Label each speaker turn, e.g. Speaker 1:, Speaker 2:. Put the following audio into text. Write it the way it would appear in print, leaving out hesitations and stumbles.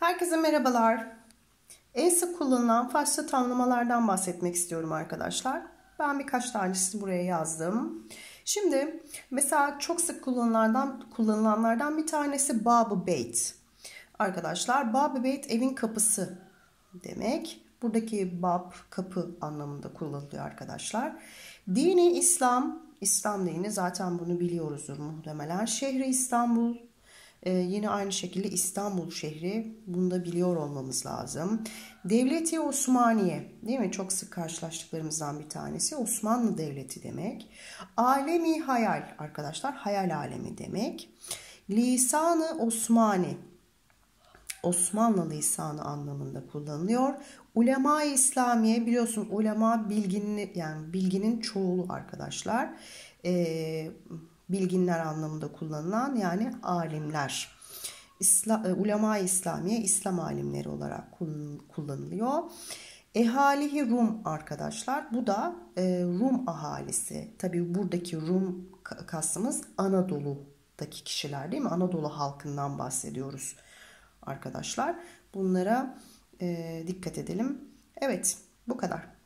Speaker 1: Herkese merhabalar. En sık kullanılan Farsça tamlamalardan bahsetmek istiyorum arkadaşlar. Ben birkaç tanesini buraya yazdım. Şimdi mesela çok sık kullanılanlardan bir tanesi Bab-ı Beyt. Arkadaşlar Bab-ı Beyt evin kapısı demek. Buradaki bab kapı anlamında kullanılıyor arkadaşlar. Dini İslam dini zaten bunu biliyoruzdur muhtemelen. Şehri İstanbul. Yine aynı şekilde İstanbul şehri, bunu da biliyor olmamız lazım. Devleti Osmaniye, değil mi? Çok sık karşılaştıklarımızdan bir tanesi. Osmanlı Devleti demek. Alemi hayal arkadaşlar, hayal alemi demek. Lisanı Osmani, Osmanlı lisanı anlamında kullanılıyor. Ulema-i İslamiye, biliyorsun ulema bilginin çoğulu arkadaşlar. Bilginler anlamında kullanılan, yani alimler. Ulema-i İslamiye İslam alimleri olarak kullanılıyor. Ehalihi Rum arkadaşlar. Bu da Rum ahalisi. Tabii buradaki Rum kastımız Anadolu'daki kişiler, değil mi? Anadolu halkından bahsediyoruz arkadaşlar. Bunlara dikkat edelim. Evet, bu kadar.